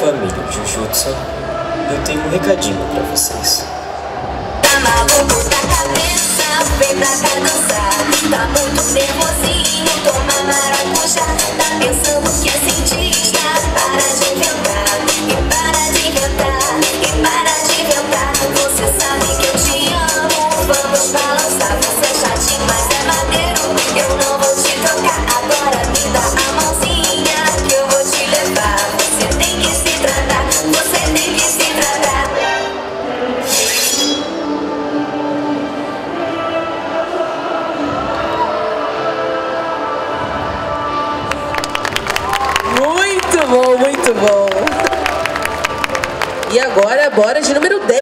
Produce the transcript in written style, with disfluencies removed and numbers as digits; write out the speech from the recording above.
família Jujutsu, eu tenho um recadinho pra vocês. Tá maluco da cabeça, vem pra cá dançar. Tá muito nervosinho, toma maracujá. Tá pensando que é cientista, para de inventar. E para de inventar, e para de inventar. Você sabe que eu te amo, vamos balançar. Você é chatinho, mas é maneiro, eu não vou te trocar. Agora me dá a mãozinha que eu vou te levar. Você tem que se tratar, você tem que se tratar. Muito bom, muito bom. E agora, bora de número 10.